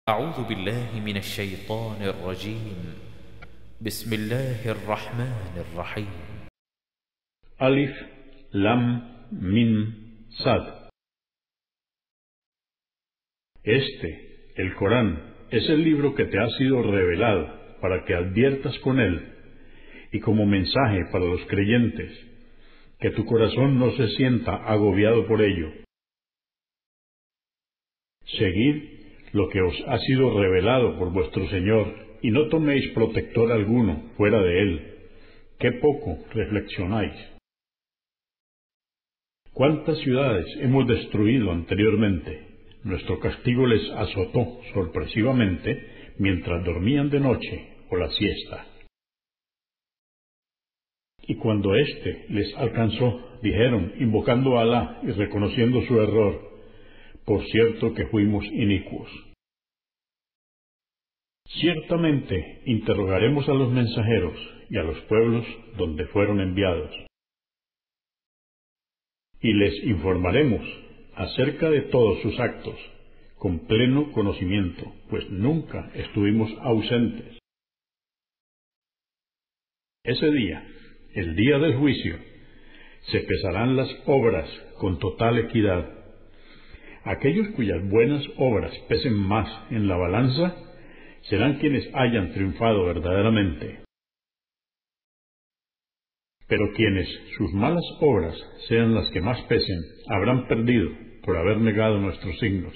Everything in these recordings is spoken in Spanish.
أعوذ بالله من الشيطان الرجيم. بسم الله الرحمن الرحيم. Alif, Lam, Mim, Sad. El Corán, es el libro que te ha sido revelado para que adviertas con él y como mensaje para los creyentes, que tu corazón no se sienta agobiado por ello. Seguid lo que os ha sido revelado por vuestro Señor y no toméis protector alguno fuera de él. ¡Qué poco reflexionáis! ¿Cuántas ciudades hemos destruido anteriormente? Nuestro castigo les azotó sorpresivamente mientras dormían de noche o la siesta. Y cuando éste les alcanzó, dijeron, invocando a Alá y reconociendo su error, por cierto que fuimos inicuos. Ciertamente interrogaremos a los mensajeros y a los pueblos donde fueron enviados, y les informaremos acerca de todos sus actos, con pleno conocimiento, pues nunca estuvimos ausentes. Ese día, el día del juicio, se pesarán las obras con total equidad. Aquellos cuyas buenas obras pesen más en la balanza serán quienes hayan triunfado verdaderamente. Pero quienes sus malas obras sean las que más pesen, habrán perdido por haber negado nuestros signos.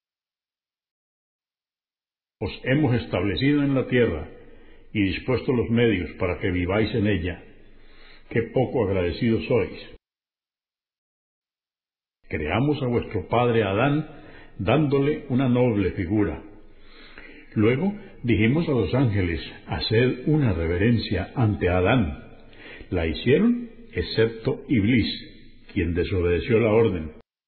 Os hemos establecido en la tierra y dispuesto los medios para que viváis en ella. ¡Qué poco agradecidos sois! Creamos a vuestro padre Adán, dándole una noble figura. Luego dijimos a los ángeles, haced una reverencia ante Adán. La hicieron, excepto Iblis, quien desobedeció la orden.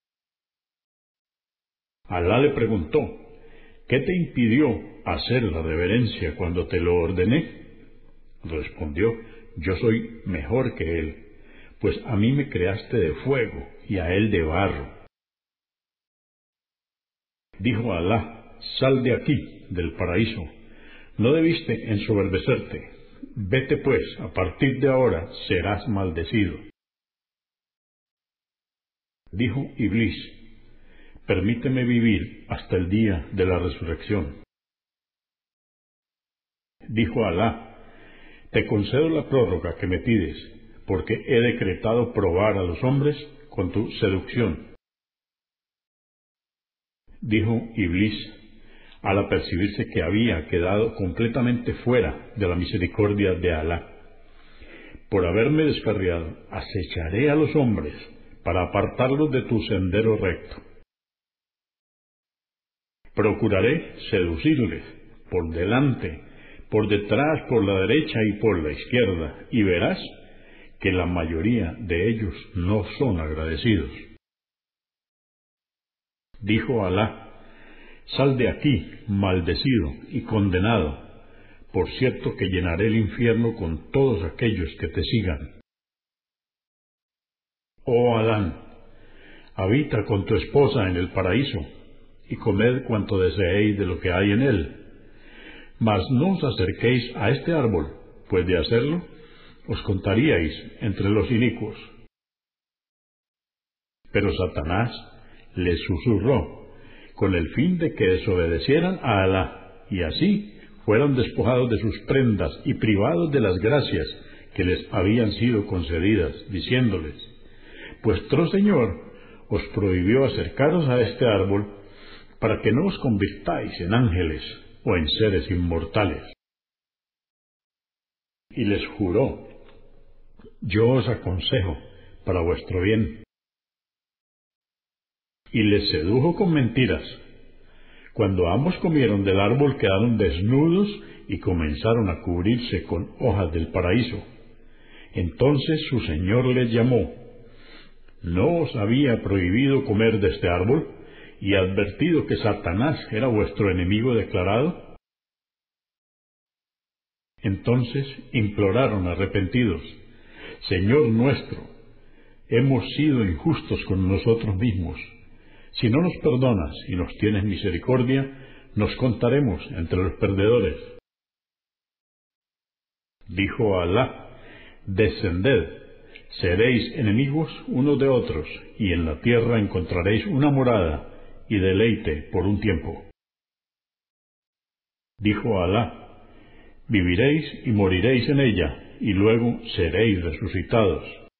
Alá le preguntó, ¿qué te impidió hacer la reverencia cuando te lo ordené? Respondió, yo soy mejor que él, pues a mí me creaste de fuego y a él de barro. Dijo Alá, sal de aquí, del paraíso, no debiste ensoberbecerte, vete pues, a partir de ahora serás maldecido. Dijo Iblis, permíteme vivir hasta el día de la resurrección. Dijo Alá, te concedo la prórroga que me pides, porque he decretado probar a los hombres con tu seducción. Dijo Iblis, al apercibirse que había quedado completamente fuera de la misericordia de Alá. Por haberme descarriado, acecharé a los hombres para apartarlos de tu sendero recto. Procuraré seducirles por delante, por detrás, por la derecha y por la izquierda, y verás que la mayoría de ellos no son agradecidos. Dijo Alá, sal de aquí, maldecido y condenado, por cierto que llenaré el infierno con todos aquellos que te sigan. Oh Adán, habita con tu esposa en el paraíso, y comed cuanto deseéis de lo que hay en él. Mas no os acerquéis a este árbol, pues de hacerlo, os contaríais entre los inicuos. Pero Satanás les susurró, con el fin de que desobedecieran a Alá, y así fueran despojados de sus prendas y privados de las gracias que les habían sido concedidas, diciéndoles, vuestro Señor os prohibió acercaros a este árbol para que no os convirtáis en ángeles o en seres inmortales. Y les juró, yo os aconsejo para vuestro bien. Y les sedujo con mentiras. Cuando ambos comieron del árbol quedaron desnudos y comenzaron a cubrirse con hojas del paraíso. Entonces su Señor les llamó. ¿No os había prohibido comer de este árbol y advertido que Satanás era vuestro enemigo declarado? Entonces imploraron arrepentidos, Señor nuestro, hemos sido injustos con nosotros mismos. Si no nos perdonas y nos tienes misericordia, nos contaremos entre los perdedores. Dijo Alá: descended, seréis enemigos unos de otros, y en la tierra encontraréis una morada y deleite por un tiempo. Dijo Alá: viviréis y moriréis en ella, y luego seréis resucitados.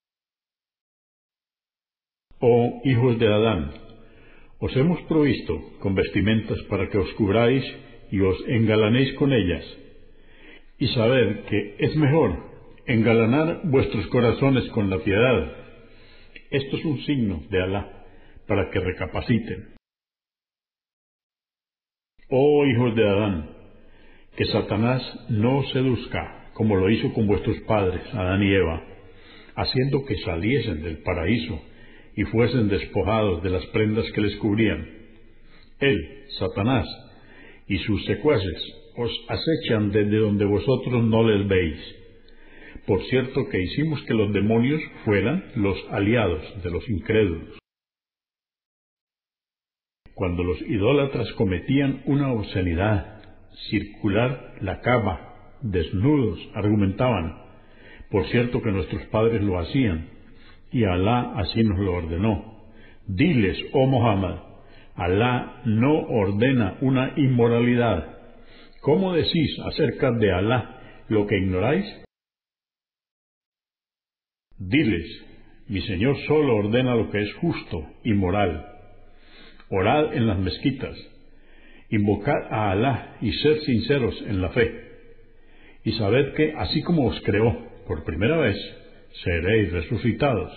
Oh hijos de Adán, os hemos provisto con vestimentas para que os cubráis y os engalanéis con ellas, y sabed que es mejor engalanar vuestros corazones con la piedad. Esto es un signo de Alá, para que recapaciten. Oh hijos de Adán, que Satanás no os seduzca, como lo hizo con vuestros padres, Adán y Eva, haciendo que saliesen del paraíso y fuesen despojados de las prendas que les cubrían. Él, Satanás, y sus secuaces os acechan desde donde vosotros no les veis. Por cierto que hicimos que los demonios fueran los aliados de los incrédulos. Cuando los idólatras cometían una obscenidad, circular la cama, desnudos, argumentaban: por cierto que nuestros padres lo hacían, y Alá así nos lo ordenó. Diles, oh Muhammad, Alá no ordena una inmoralidad. ¿Cómo decís acerca de Alá lo que ignoráis? Diles, mi Señor solo ordena lo que es justo y moral. Orad en las mezquitas, invocad a Alá y sed sinceros en la fe. Y sabed que, así como os creó por primera vez, seréis resucitados.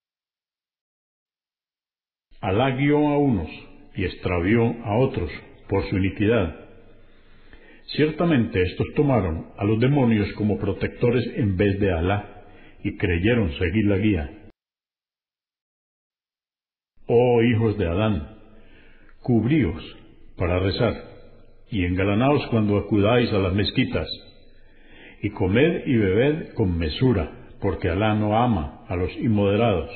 Alá guió a unos y extravió a otros por su iniquidad. Ciertamente estos tomaron a los demonios como protectores en vez de Alá y creyeron seguir la guía. Oh hijos de Adán, cubríos para rezar y engalanaos cuando acudáis a las mezquitas, y comed y bebed con mesura, porque Alá no ama a los inmoderados.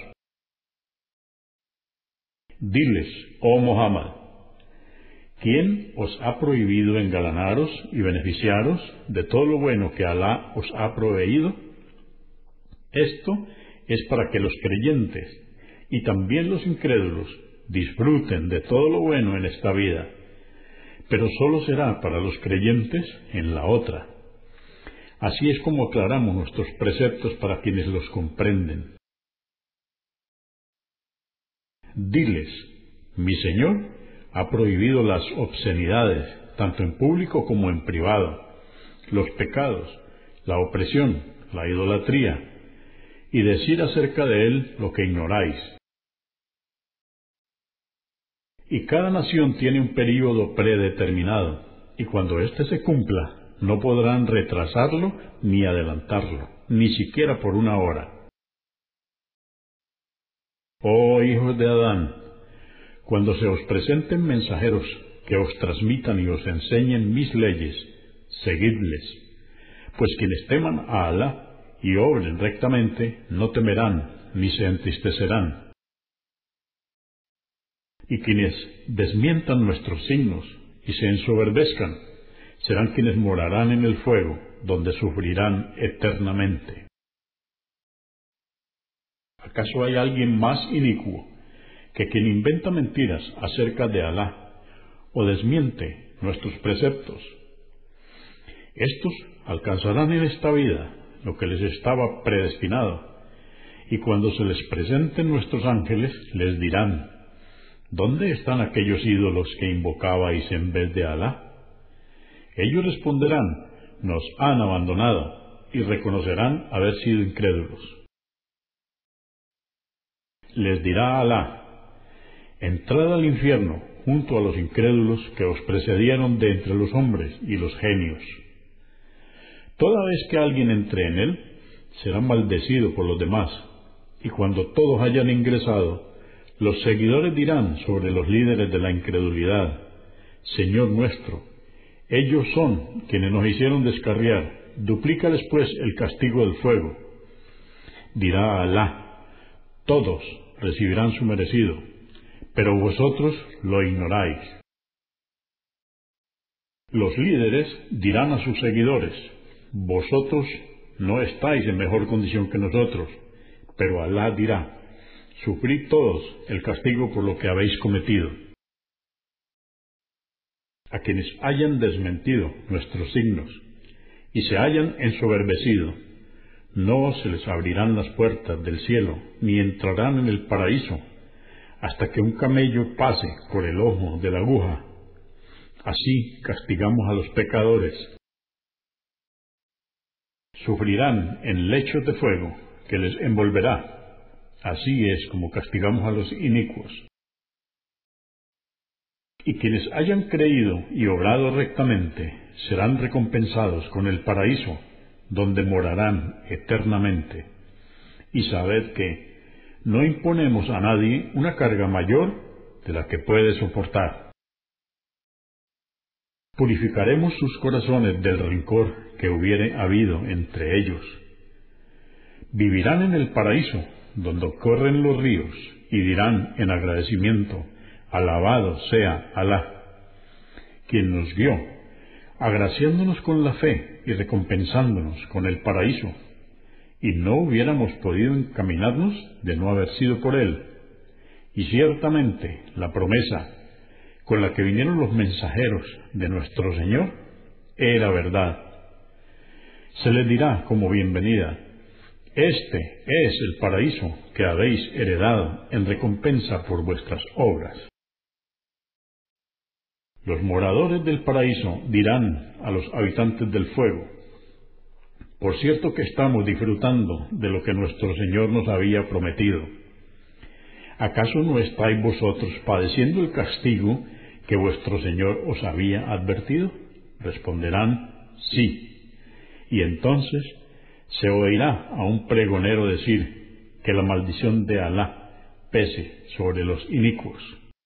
Diles, oh Muhammad, ¿quién os ha prohibido engalanaros y beneficiaros de todo lo bueno que Alá os ha proveído? Esto es para que los creyentes y también los incrédulos disfruten de todo lo bueno en esta vida, pero solo será para los creyentes en la otra. Así es como aclaramos nuestros preceptos para quienes los comprenden. Diles, mi Señor ha prohibido las obscenidades, tanto en público como en privado, los pecados, la opresión, la idolatría, y decir acerca de él lo que ignoráis. Y cada nación tiene un período predeterminado, y cuando éste se cumpla, no podrán retrasarlo ni adelantarlo, ni siquiera por una hora. Oh hijos de Adán, cuando se os presenten mensajeros que os transmitan y os enseñen mis leyes, seguidles, pues quienes teman a Alá y obren rectamente no temerán ni se entristecerán. Y quienes desmientan nuestros signos y se ensoberbezcan, serán quienes morarán en el fuego, donde sufrirán eternamente. ¿Acaso hay alguien más inicuo que quien inventa mentiras acerca de Alá o desmiente nuestros preceptos? Estos alcanzarán en esta vida lo que les estaba predestinado, y cuando se les presenten nuestros ángeles les dirán: ¿dónde están aquellos ídolos que invocabais en vez de Alá? Ellos responderán: nos han abandonado, y reconocerán haber sido incrédulos. Les dirá Alá: entrad al infierno junto a los incrédulos que os precedieron de entre los hombres y los genios. Toda vez que alguien entre en él, será maldecido por los demás, y cuando todos hayan ingresado, los seguidores dirán sobre los líderes de la incredulidad: Señor nuestro, ellos son quienes nos hicieron descarriar, duplícales pues el castigo del fuego. Dirá Alá: todos recibirán su merecido, pero vosotros lo ignoráis. Los líderes dirán a sus seguidores: vosotros no estáis en mejor condición que nosotros, pero Alá dirá: sufrid todos el castigo por lo que habéis cometido. A quienes hayan desmentido nuestros signos y se hayan ensoberbecido, no se les abrirán las puertas del cielo, ni entrarán en el paraíso, hasta que un camello pase por el ojo de la aguja. Así castigamos a los pecadores. Sufrirán en lechos de fuego que les envolverá. Así es como castigamos a los inicuos. Y quienes hayan creído y obrado rectamente serán recompensados con el paraíso, donde morarán eternamente. Y sabed que no imponemos a nadie una carga mayor de la que puede soportar. Purificaremos sus corazones del rencor que hubiere habido entre ellos. Vivirán en el paraíso, donde corren los ríos, y dirán en agradecimiento: alabado sea Alá, quien nos guió, agraciándonos con la fe y recompensándonos con el paraíso, y no hubiéramos podido encaminarnos de no haber sido por él. Y ciertamente la promesa con la que vinieron los mensajeros de nuestro Señor era verdad. Se les dirá como bienvenida: este es el paraíso que habéis heredado en recompensa por vuestras obras. Los moradores del paraíso dirán a los habitantes del fuego: por cierto que estamos disfrutando de lo que nuestro Señor nos había prometido. ¿Acaso no estáis vosotros padeciendo el castigo que vuestro Señor os había advertido? Responderán: sí. Y entonces se oirá a un pregonero decir: que la maldición de Alá pese sobre los inicuos.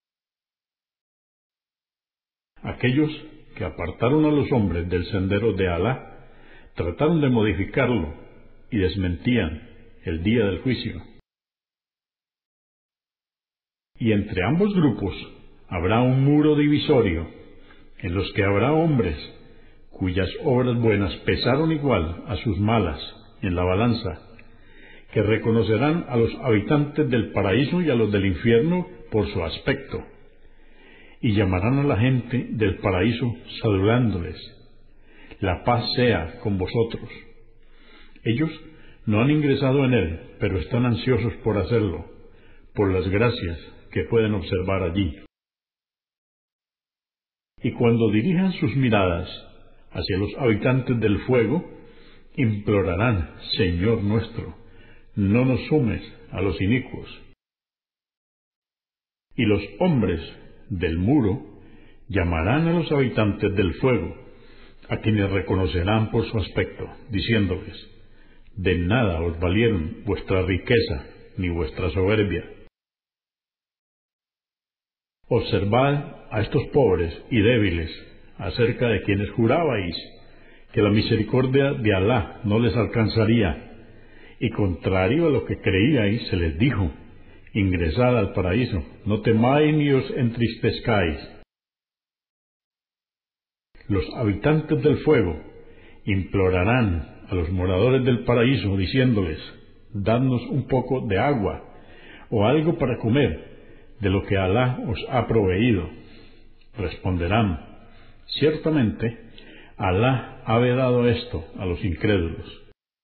Aquellos que apartaron a los hombres del sendero de Alá trataron de modificarlo y desmentían el día del juicio. Y entre ambos grupos habrá un muro divisorio, en los que habrá hombres cuyas obras buenas pesaron igual a sus malas en la balanza, que reconocerán a los habitantes del paraíso y a los del infierno por su aspecto, y llamarán a la gente del paraíso saludándoles: la paz sea con vosotros. Ellos no han ingresado en él, pero están ansiosos por hacerlo, por las gracias que pueden observar allí. Y cuando dirijan sus miradas hacia los habitantes del fuego, implorarán: Señor nuestro, no nos sumes a los inicuos. Y los hombres del muro llamarán a los habitantes del fuego, a quienes reconocerán por su aspecto, diciéndoles: de nada os valieron vuestra riqueza ni vuestra soberbia. Observad a estos pobres y débiles, acerca de quienes jurabais que la misericordia de Alá no les alcanzaría, y contrario a lo que creíais, se les dijo: ingresad al paraíso, no temáis ni os entristezcáis. Los habitantes del fuego implorarán a los moradores del paraíso, diciéndoles: dadnos un poco de agua o algo para comer de lo que Alá os ha proveído. Responderán: ciertamente Alá ha vedado esto a los incrédulos.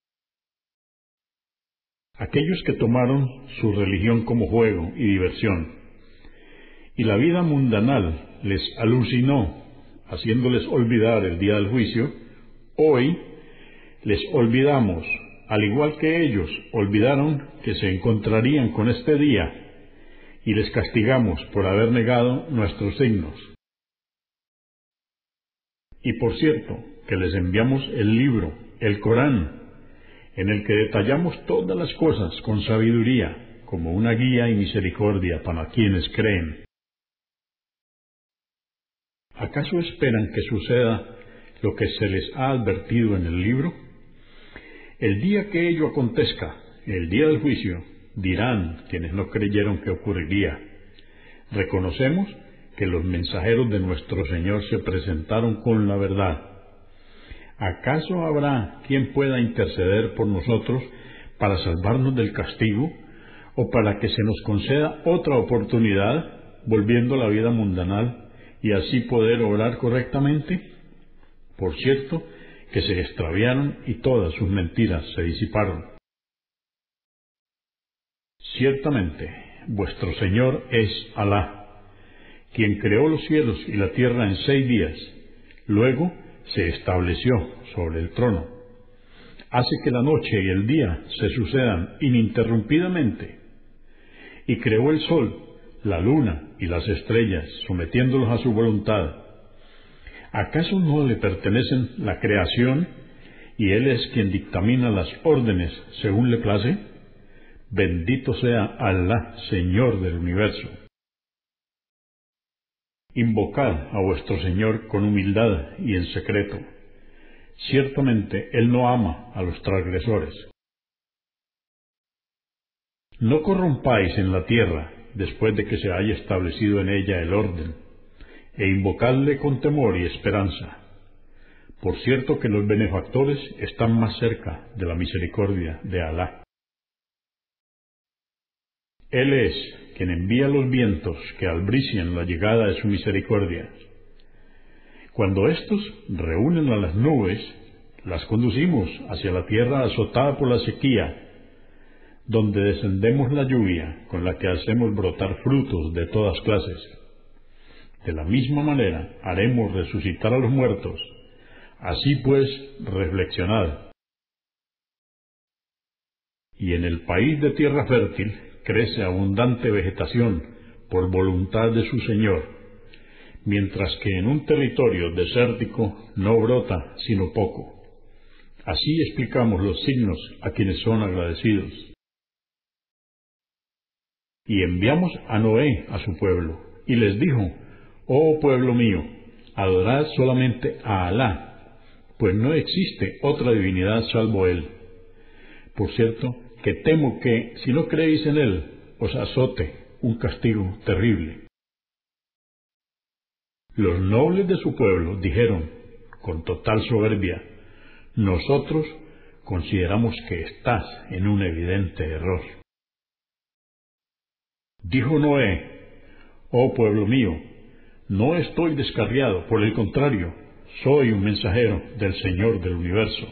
Aquellos que tomaron su religión como juego y diversión, y la vida mundanal les alucinó, haciéndoles olvidar el día del juicio, hoy les olvidamos, al igual que ellos olvidaron que se encontrarían con este día, y les castigamos por haber negado nuestros signos. Y por cierto, que les enviamos el libro, el Corán, en el que detallamos todas las cosas con sabiduría, como una guía y misericordia para quienes creen. ¿Acaso esperan que suceda lo que se les ha advertido en el libro? El día que ello acontezca, el día del juicio, dirán quienes no creyeron que ocurriría: reconocemos que los mensajeros de nuestro Señor se presentaron con la verdad. ¿Acaso habrá quien pueda interceder por nosotros para salvarnos del castigo o para que se nos conceda otra oportunidad, volviendo a la vida mundanal y así poder obrar correctamente? Por cierto, que se extraviaron y todas sus mentiras se disiparon. Ciertamente, vuestro Señor es Alá, quien creó los cielos y la tierra en 6 días, luego se estableció sobre el trono. Hace que la noche y el día se sucedan ininterrumpidamente, y creó el sol, la luna y las estrellas, sometiéndolos a su voluntad. ¿Acaso no le pertenecen la creación, y Él es quien dictamina las órdenes según le place? Bendito sea Alá, Señor del universo. Invocad a vuestro Señor con humildad y en secreto. Ciertamente Él no ama a los transgresores. No corrompáis en la tierra después de que se haya establecido en ella el orden, e invocadle con temor y esperanza. Por cierto que los benefactores están más cerca de la misericordia de Alá. Él es quien envía los vientos que albrician la llegada de su misericordia. Cuando éstos reúnen a las nubes, las conducimos hacia la tierra azotada por la sequía, donde descendemos la lluvia con la que hacemos brotar frutos de todas clases. De la misma manera haremos resucitar a los muertos. Así pues, reflexionad. Y en el país de tierra fértil crece abundante vegetación por voluntad de su Señor, mientras que en un territorio desértico no brota sino poco. Así explicamos los signos a quienes son agradecidos. Y enviamos a Noé a su pueblo, y les dijo: «Oh pueblo mío, adorad solamente a Alá, pues no existe otra divinidad salvo Él. Por cierto, que temo que, si no creéis en Él, os azote un castigo terrible». Los nobles de su pueblo dijeron, con total soberbia: «Nosotros consideramos que estás en un evidente error». Dijo Noé: «Oh pueblo mío, no estoy descarriado, por el contrario, soy un mensajero del Señor del universo.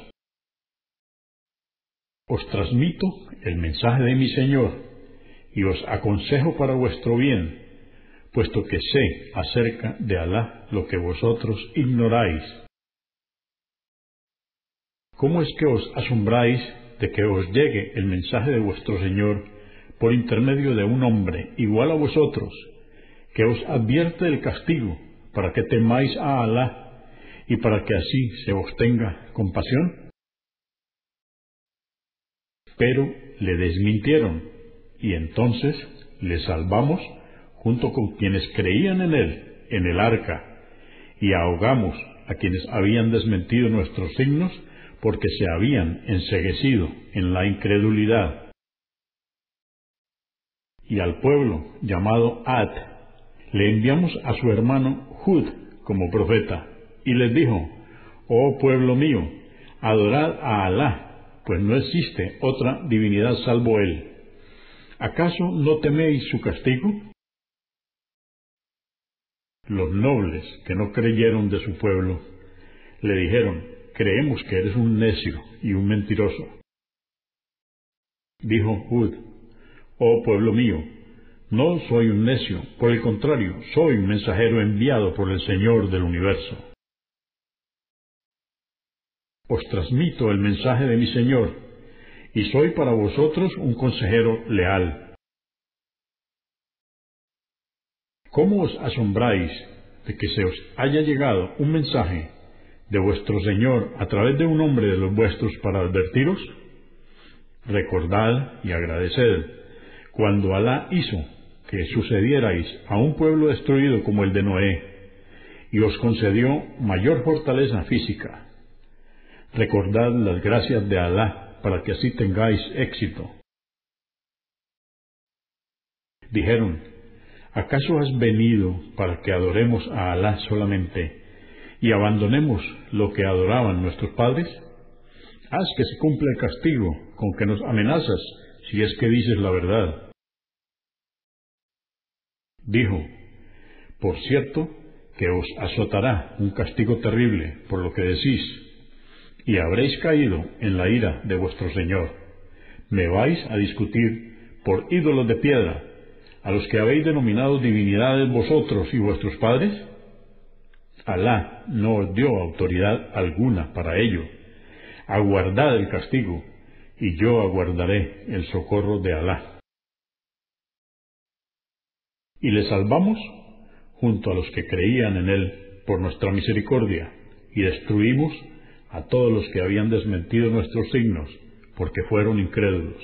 Os transmito el mensaje de mi Señor y os aconsejo para vuestro bien, puesto que sé acerca de Alá lo que vosotros ignoráis. ¿Cómo es que os asombráis de que os llegue el mensaje de vuestro Señor por intermedio de un hombre igual a vosotros, que os advierte del castigo, para que temáis a Alá y para que así se os tenga compasión?» Pero le desmintieron, y entonces le salvamos junto con quienes creían en él, en el arca, y ahogamos a quienes habían desmentido nuestros signos porque se habían enceguecido en la incredulidad. Y al pueblo llamado Ad le enviamos a su hermano Hud como profeta, y les dijo: «Oh pueblo mío, adorad a Alá, pues no existe otra divinidad salvo Él. ¿Acaso no teméis su castigo?». Los nobles que no creyeron de su pueblo le dijeron: «Creemos que eres un necio y un mentiroso». Dijo Hud: «Oh pueblo mío, no soy un necio, por el contrario, soy un mensajero enviado por el Señor del universo. Os transmito el mensaje de mi Señor, y soy para vosotros un consejero leal. ¿Cómo os asombráis de que se os haya llegado un mensaje de vuestro Señor a través de un hombre de los vuestros para advertiros? Recordad y agradeced cuando Alá hizo que sucedierais a un pueblo destruido como el de Noé, y os concedió mayor fortaleza física. Recordad las gracias de Alá para que así tengáis éxito». Dijeron: ¿Acaso has venido para que adoremos a Alá solamente y abandonemos lo que adoraban nuestros padres? Haz que se cumpla el castigo con que nos amenazas, si es que dices la verdad. Dijo: por cierto que os azotará un castigo terrible por lo que decís, y habréis caído en la ira de vuestro Señor. ¿Me vais a discutir por ídolos de piedra, a los que habéis denominado divinidades vosotros y vuestros padres? Alá no os dio autoridad alguna para ello. Aguardad el castigo, y yo aguardaré el socorro de Alá. Y le salvamos junto a los que creían en él por nuestra misericordia, y destruimos a todos los que habían desmentido nuestros signos, porque fueron incrédulos.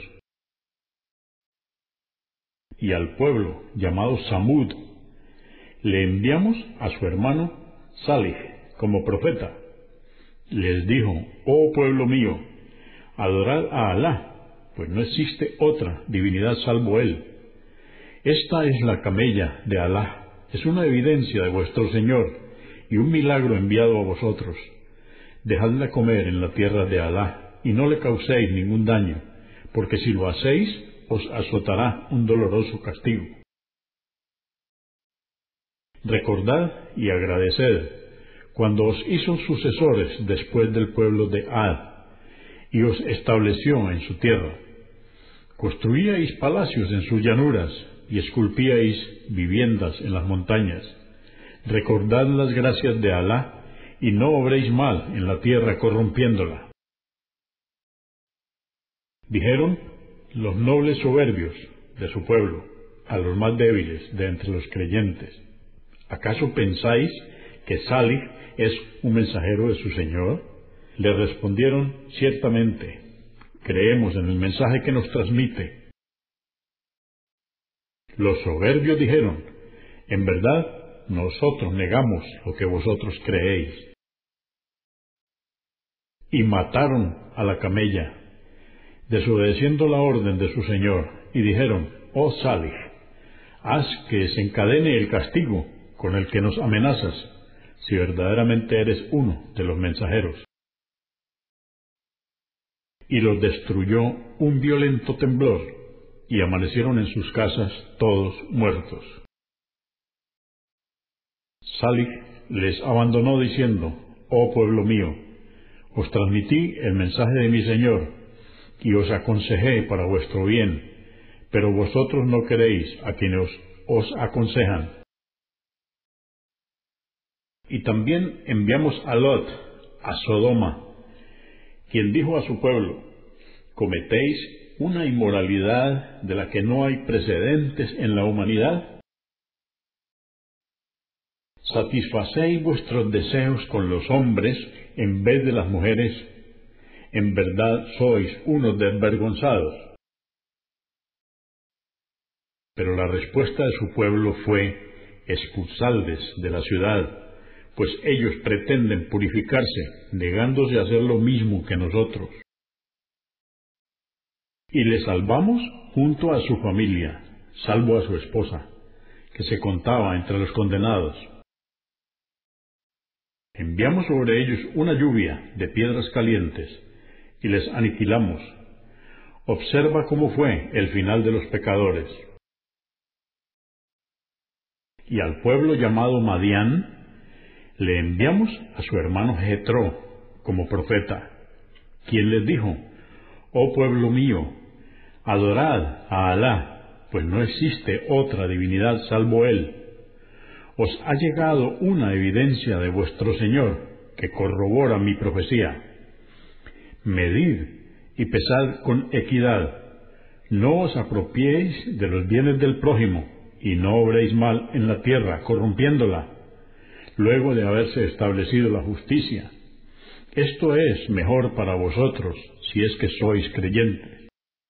Y al pueblo llamado Samud le enviamos a su hermano Salih como profeta. Les dijo: oh pueblo mío, adorad a Alá, pues no existe otra divinidad salvo él. Esta es la camella de Alá, es una evidencia de vuestro Señor y un milagro enviado a vosotros. Dejadla comer en la tierra de Alá y no le causéis ningún daño, porque si lo hacéis os azotará un doloroso castigo. Recordad y agradeced cuando os hizo sucesores después del pueblo de Ad y os estableció en su tierra. Construíais palacios en sus llanuras y esculpíais viviendas en las montañas. Recordad las gracias de Alá y no obréis mal en la tierra corrompiéndola. Dijeron los nobles soberbios de su pueblo a los más débiles de entre los creyentes: ¿acaso pensáis que Salih es un mensajero de su Señor? Le respondieron: ciertamente, creemos en el mensaje que nos transmite. Los soberbios dijeron: en verdad, nosotros negamos lo que vosotros creéis. Y mataron a la camella, desobedeciendo la orden de su Señor, y dijeron: oh Salih, haz que desencadene el castigo con el que nos amenazas, si verdaderamente eres uno de los mensajeros. Y los destruyó un violento temblor, y amanecieron en sus casas todos muertos. Salih les abandonó diciendo: oh pueblo mío, os transmití el mensaje de mi Señor, y os aconsejé para vuestro bien, pero vosotros no queréis a quienes os aconsejan. Y también enviamos a Lot, a Sodoma, quien dijo a su pueblo: ¿cometéis una inmoralidad de la que no hay precedentes en la humanidad? ¿Satisfacéis vuestros deseos con los hombres en vez de las mujeres? En verdad sois unos desvergonzados. Pero la respuesta de su pueblo fue: expulsadles de la ciudad, pues ellos pretenden purificarse, negándose a hacer lo mismo que nosotros. Y le salvamos junto a su familia, salvo a su esposa, que se contaba entre los condenados. Enviamos sobre ellos una lluvia de piedras calientes, y les aniquilamos. Observa cómo fue el final de los pecadores. Y al pueblo llamado Madián le enviamos a su hermano Jetro como profeta, quien les dijo: oh pueblo mío, adorad a Alá, pues no existe otra divinidad salvo él. Os ha llegado una evidencia de vuestro Señor que corrobora mi profecía. Medid y pesad con equidad, no os apropiéis de los bienes del prójimo, y no obréis mal en la tierra, corrompiéndola, luego de haberse establecido la justicia. Esto es mejor para vosotros, si es que sois creyentes.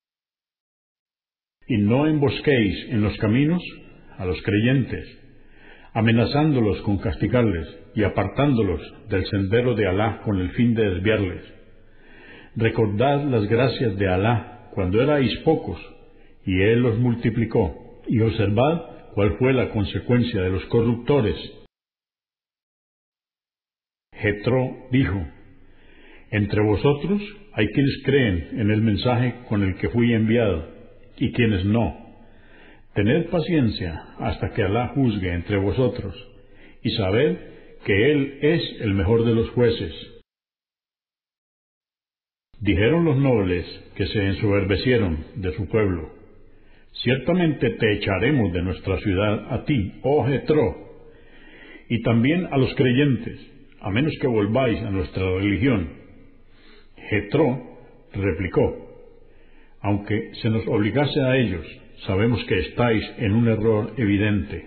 Y no embosquéis en los caminos a los creyentes, amenazándolos con castigarles y apartándolos del sendero de Alá con el fin de desviarles. Recordad las gracias de Alá cuando erais pocos, y Él los multiplicó, y observad cuál fue la consecuencia de los corruptores. Jetro dijo: entre vosotros hay quienes creen en el mensaje con el que fui enviado, y quienes no. Tened paciencia hasta que Alá juzgue entre vosotros, y sabed que Él es el mejor de los jueces. Dijeron los nobles que se ensoberbecieron de su pueblo: ciertamente te echaremos de nuestra ciudad a ti, oh Jetro, y también a los creyentes, a menos que volváis a nuestra religión. Jetro replicó: aunque se nos obligase a ellos, sabemos que estáis en un error evidente.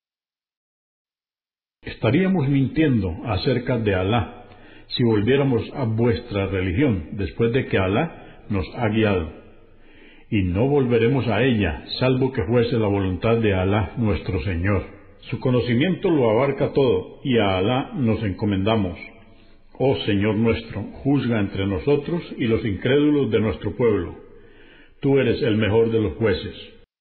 Estaríamos mintiendo acerca de Alá si volviéramos a vuestra religión después de que Alá nos ha guiado, y no volveremos a ella salvo que fuese la voluntad de Alá nuestro Señor. Su conocimiento lo abarca todo, y a Alá nos encomendamos. Oh Señor nuestro, juzga entre nosotros y los incrédulos de nuestro pueblo. Tú eres el mejor de los jueces.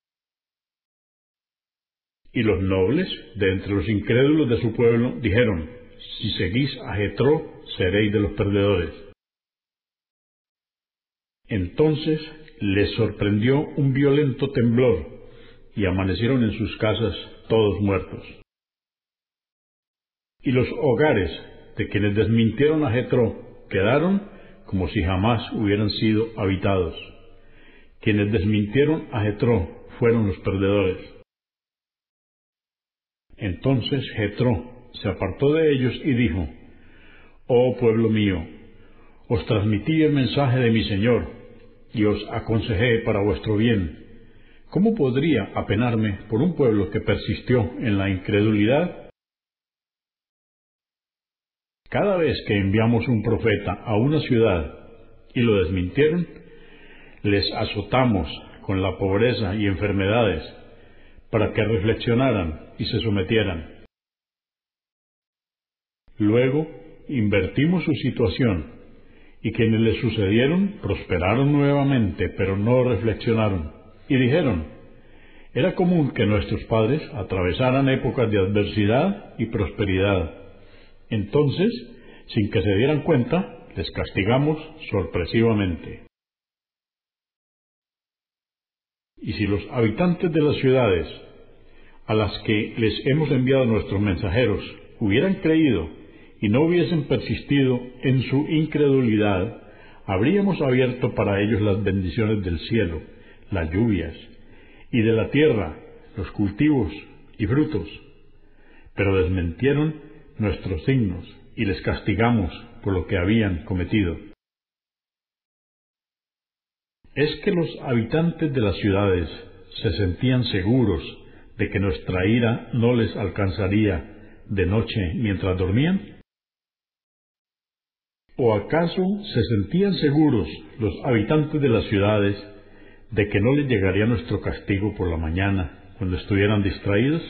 Y los nobles de entre los incrédulos de su pueblo dijeron: si seguís a Jetro, seréis de los perdedores. Entonces les sorprendió un violento temblor, y amanecieron en sus casas todos muertos. Y los hogares de quienes desmintieron a Jetro quedaron como si jamás hubieran sido habitados. Quienes desmintieron a Jetro fueron los perdedores. Entonces Jetro se apartó de ellos y dijo: oh pueblo mío, os transmití el mensaje de mi Señor, y os aconsejé para vuestro bien. ¿Cómo podría apenarme por un pueblo que persistió en la incredulidad? Cada vez que enviamos un profeta a una ciudad y lo desmintieron, les azotamos con la pobreza y enfermedades para que reflexionaran y se sometieran. Luego invertimos su situación, y quienes les sucedieron prosperaron nuevamente, pero no reflexionaron, y dijeron: era común que nuestros padres atravesaran épocas de adversidad y prosperidad. Entonces, sin que se dieran cuenta, les castigamos sorpresivamente. Y si los habitantes de las ciudades a las que les hemos enviado nuestros mensajeros hubieran creído y no hubiesen persistido en su incredulidad, habríamos abierto para ellos las bendiciones del cielo, las lluvias, y de la tierra, los cultivos y frutos. Pero desmentieron nuestros signos y les castigamos por lo que habían cometido. Es que los habitantes de las ciudades se sentían seguros de que nuestra ira no les alcanzaría de noche mientras dormían. ¿O acaso se sentían seguros los habitantes de las ciudades de que no les llegaría nuestro castigo por la mañana cuando estuvieran distraídos?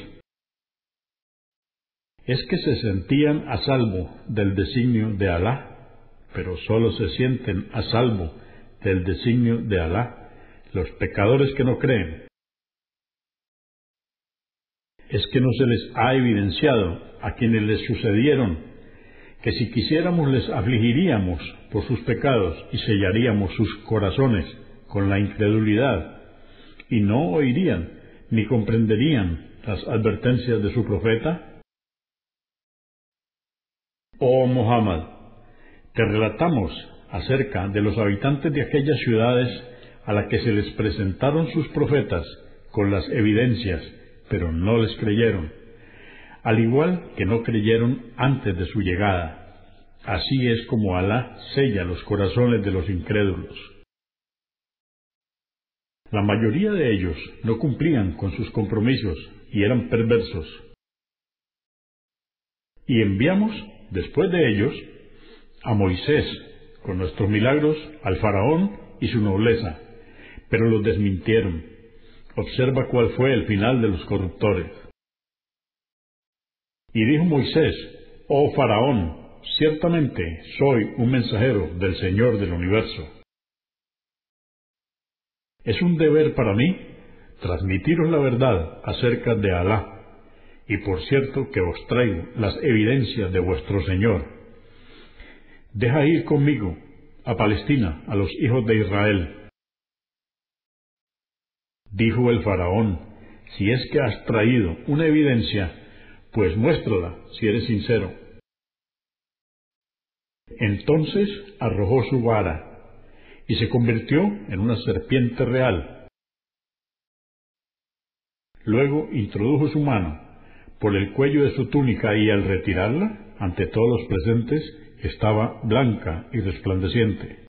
Es que se sentían a salvo del designio de Alá, pero solo se sienten a salvo del designio de Alá los pecadores que no creen. Es que no se les ha evidenciado a quienes les sucedieron que si quisiéramos les afligiríamos por sus pecados y sellaríamos sus corazones con la incredulidad, y no oirían ni comprenderían las advertencias de su profeta. Oh Muhammad, te relatamos acerca de los habitantes de aquellas ciudades a las que se les presentaron sus profetas con las evidencias, pero no les creyeron, al igual que no creyeron antes de su llegada. Así es como Alá sella los corazones de los incrédulos. La mayoría de ellos no cumplían con sus compromisos y eran perversos. Y enviamos, después de ellos, a Moisés, con nuestros milagros, al faraón y su nobleza, pero los desmintieron. Observa cuál fue el final de los corruptores. Y dijo Moisés: oh faraón, ciertamente soy un mensajero del Señor del universo. Es un deber para mí transmitiros la verdad acerca de Alá, y por cierto que os traigo las evidencias de vuestro Señor. Deja ir conmigo a Palestina a los hijos de Israel. Dijo el faraón: si es que has traído una evidencia, pues muéstrala si eres sincero. Entonces arrojó su vara y se convirtió en una serpiente real. Luego introdujo su mano por el cuello de su túnica y al retirarla, ante todos los presentes, estaba blanca y resplandeciente.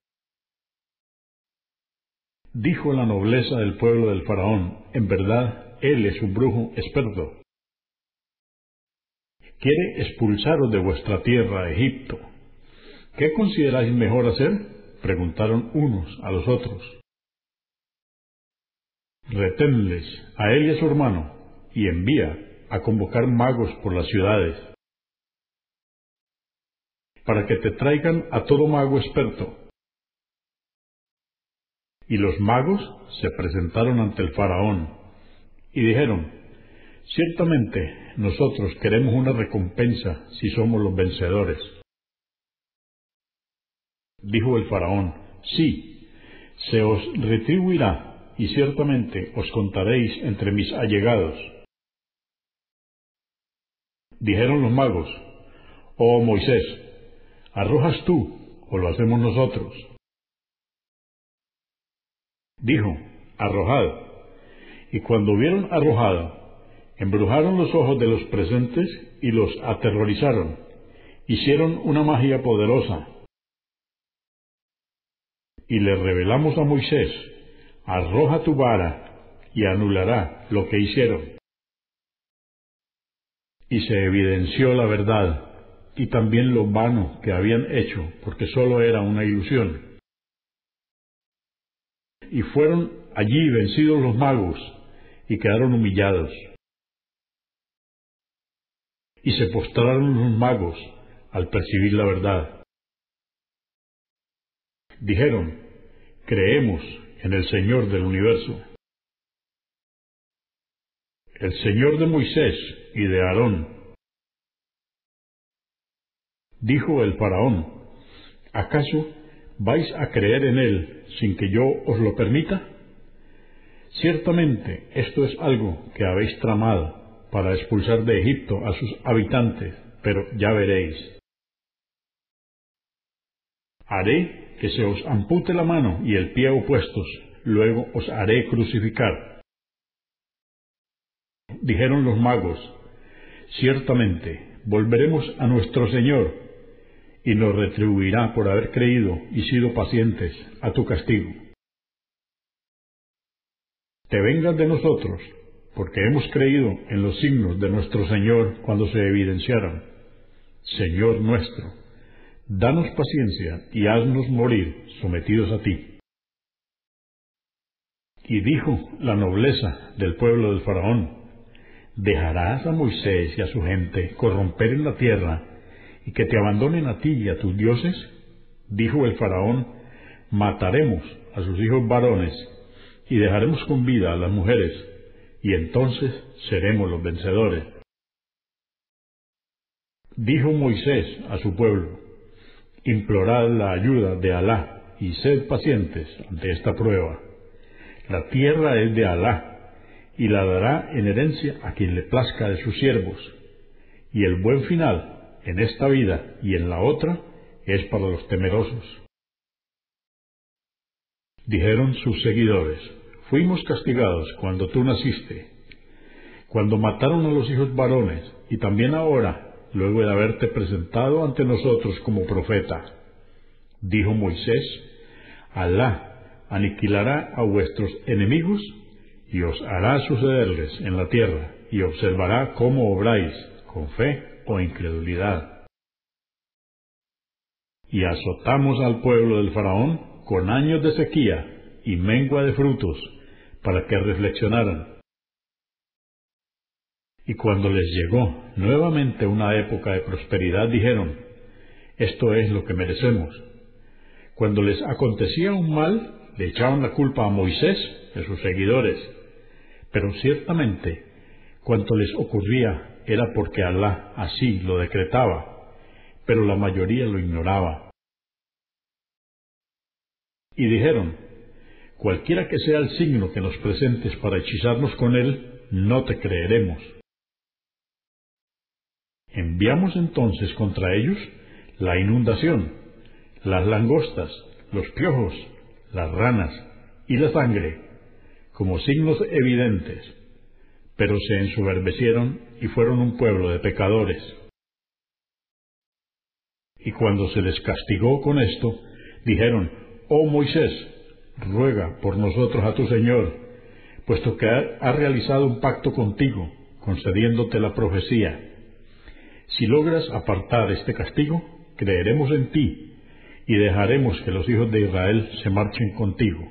Dijo la nobleza del pueblo del faraón: en verdad, él es un brujo experto. Quiere expulsaros de vuestra tierra, Egipto. ¿Qué consideráis mejor hacer?, preguntaron unos a los otros. Reténles a él y a su hermano, y envía a convocar magos por las ciudades, para que te traigan a todo mago experto. Y los magos se presentaron ante el faraón, y dijeron: ciertamente nosotros queremos una recompensa si somos los vencedores. Dijo el faraón: sí, se os retribuirá, y ciertamente os contaréis entre mis allegados. Dijeron los magos: oh Moisés, ¿arrojas tú o lo hacemos nosotros? Dijo: arrojad. Y cuando hubieron arrojado, embrujaron los ojos de los presentes y los aterrorizaron. Hicieron una magia poderosa. Y le revelamos a Moisés: arroja tu vara y anulará lo que hicieron. Y se evidenció la verdad, y también lo vano que habían hecho, porque sólo era una ilusión. Y fueron allí vencidos los magos, y quedaron humillados. Y se postraron los magos al percibir la verdad. Dijeron: creemos en el Señor del universo, el Señor de Moisés y de Aarón. Dijo el faraón: ¿acaso vais a creer en él sin que yo os lo permita? Ciertamente esto es algo que habéis tramado para expulsar de Egipto a sus habitantes, pero ya veréis. Haré que se os ampute la mano y el pie opuestos, luego os haré crucificar. Dijeron los magos: ciertamente volveremos a nuestro Señor, y nos retribuirá por haber creído y sido pacientes a tu castigo. Te vengas de nosotros, porque hemos creído en los signos de nuestro Señor cuando se evidenciaron. Señor nuestro, danos paciencia y haznos morir sometidos a ti. Y dijo la nobleza del pueblo del faraón: ¿dejarás a Moisés y a su gente corromper en la tierra y que te abandonen a ti y a tus dioses? Dijo el faraón: mataremos a sus hijos varones y dejaremos con vida a las mujeres, y entonces seremos los vencedores. Dijo Moisés a su pueblo: implorad la ayuda de Alá y sed pacientes ante esta prueba. La tierra es de Alá, y la dará en herencia a quien le plazca de sus siervos, y el buen final, en esta vida y en la otra, es para los temerosos. Dijeron sus seguidores: fuimos castigados cuando tú naciste, cuando mataron a los hijos varones, y también ahora, luego de haberte presentado ante nosotros como profeta. Dijo Moisés: Alá aniquilará a vuestros enemigos y os hará sucederles en la tierra, y observará cómo obráis, con fe o incredulidad. Y azotamos al pueblo del faraón con años de sequía y mengua de frutos, para que reflexionaran. Y cuando les llegó nuevamente una época de prosperidad, dijeron: esto es lo que merecemos. Cuando les acontecía un mal, le echaban la culpa a Moisés y a sus seguidores, Pero ciertamente, cuanto les ocurría era porque Alá así lo decretaba, pero la mayoría lo ignoraba. Y dijeron: cualquiera que sea el signo que nos presentes para hechizarnos con él, no te creeremos. Enviamos entonces contra ellos la inundación, las langostas, los piojos, las ranas y la sangre, como signos evidentes, pero se ensoberbecieron y fueron un pueblo de pecadores. Y cuando se les castigó con esto, dijeron: oh Moisés, ruega por nosotros a tu Señor, puesto que ha realizado un pacto contigo, concediéndote la profecía. Si logras apartar este castigo, creeremos en ti y dejaremos que los hijos de Israel se marchen contigo.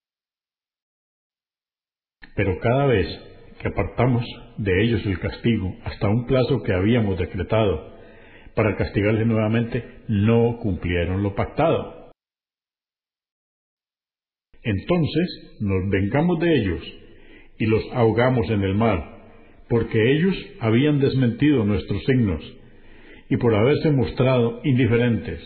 Pero cada vez que apartamos de ellos el castigo hasta un plazo que habíamos decretado para castigarles nuevamente, no cumplieron lo pactado. Entonces nos vengamos de ellos y los ahogamos en el mar, porque ellos habían desmentido nuestros signos y por haberse mostrado indiferentes.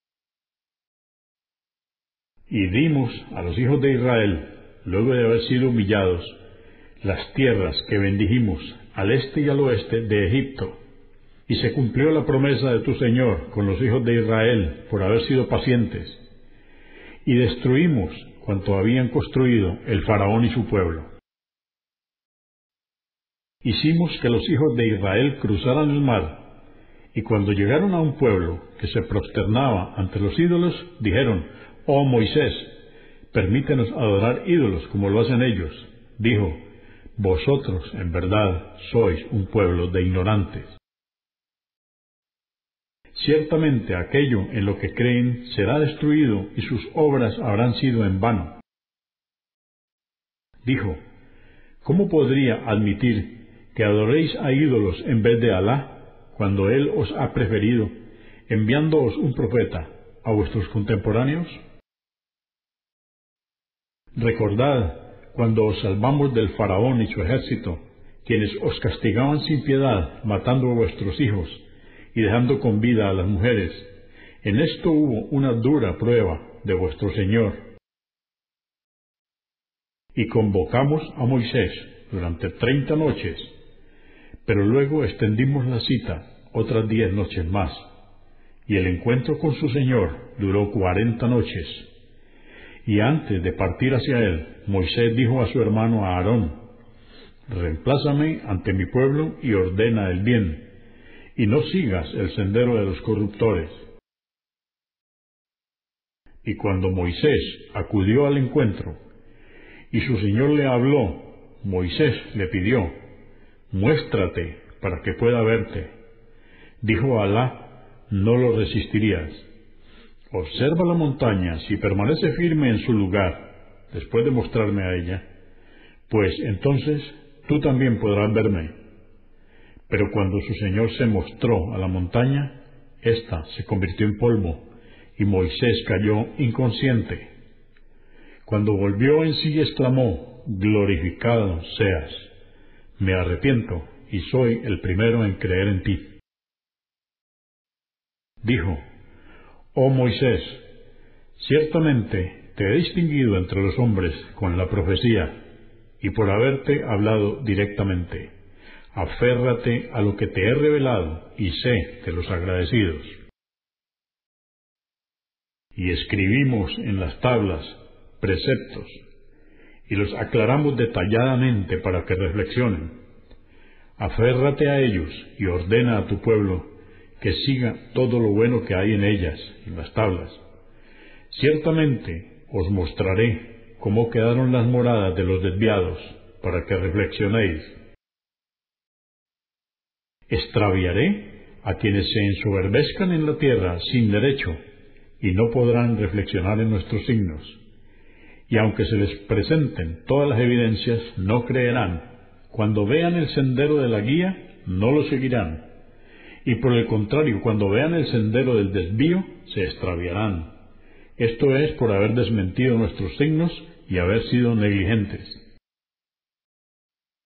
Y dimos a los hijos de Israel, luego de haber sido humillados, las tierras que bendijimos al este y al oeste de Egipto, y se cumplió la promesa de tu Señor con los hijos de Israel por haber sido pacientes, y destruimos cuanto habían construido el faraón y su pueblo. Hicimos que los hijos de Israel cruzaran el mar, y cuando llegaron a un pueblo que se prosternaba ante los ídolos, dijeron: oh Moisés, permítenos adorar ídolos como lo hacen ellos. Dijo: vosotros en verdad sois un pueblo de ignorantes. Ciertamente aquello en lo que creen será destruido y sus obras habrán sido en vano. Dijo: ¿cómo podría admitir que adoréis a ídolos en vez de Alá, cuando Él os ha preferido, enviándoos un profeta a vuestros contemporáneos? Recordad cuando os salvamos del faraón y su ejército, quienes os castigaban sin piedad, matando a vuestros hijos y dejando con vida a las mujeres. En esto hubo una dura prueba de vuestro Señor. Y convocamos a Moisés durante 30 noches, pero luego extendimos la cita otras 10 noches más, y el encuentro con su Señor duró 40 noches. Y antes de partir hacia él, Moisés dijo a su hermano Aarón: reemplázame ante mi pueblo y ordena el bien, y no sigas el sendero de los corruptores. Y cuando Moisés acudió al encuentro, y su Señor le habló, Moisés le pidió: muéstrate para que pueda verte. Dijo Alá: no lo resistirías. Observa la montaña, si permanece firme en su lugar, después de mostrarme a ella, pues entonces tú también podrás verme. Pero cuando su Señor se mostró a la montaña, ésta se convirtió en polvo, y Moisés cayó inconsciente. Cuando volvió en sí, exclamó: glorificado seas, me arrepiento y soy el primero en creer en ti. Dijo: oh Moisés, ciertamente te he distinguido entre los hombres con la profecía y por haberte hablado directamente. Aférrate a lo que te he revelado y sé de los agradecidos. Y escribimos en las tablas preceptos y los aclaramos detalladamente para que reflexionen. Aférrate a ellos y ordena a tu pueblo que siga todo lo bueno que hay en ellas, en las tablas. Ciertamente os mostraré cómo quedaron las moradas de los desviados, para que reflexionéis. Extraviaré a quienes se ensoberbezcan en la tierra sin derecho, y no podrán reflexionar en nuestros signos. Y aunque se les presenten todas las evidencias, no creerán. Cuando vean el sendero de la guía, no lo seguirán. Y por el contrario, cuando vean el sendero del desvío, se extraviarán. Esto es por haber desmentido nuestros signos y haber sido negligentes.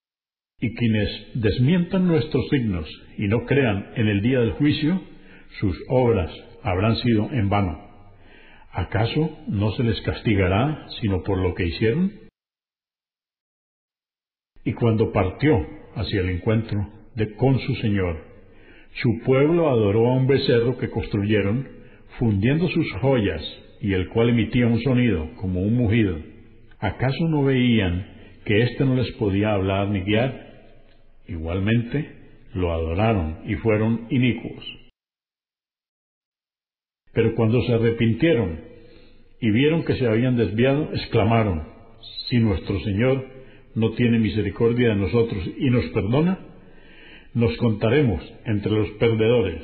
Y quienes desmientan nuestros signos y no crean en el día del juicio, sus obras habrán sido en vano. ¿Acaso no se les castigará sino por lo que hicieron? Y cuando partió hacia el encuentro con su Señor, su pueblo adoró a un becerro que construyeron, fundiendo sus joyas, y el cual emitía un sonido como un mugido. ¿Acaso no veían que éste no les podía hablar ni guiar? Igualmente lo adoraron y fueron inicuos. Pero cuando se arrepintieron y vieron que se habían desviado, exclamaron: si nuestro Señor no tiene misericordia de nosotros y nos perdona, nos contaremos entre los perdedores.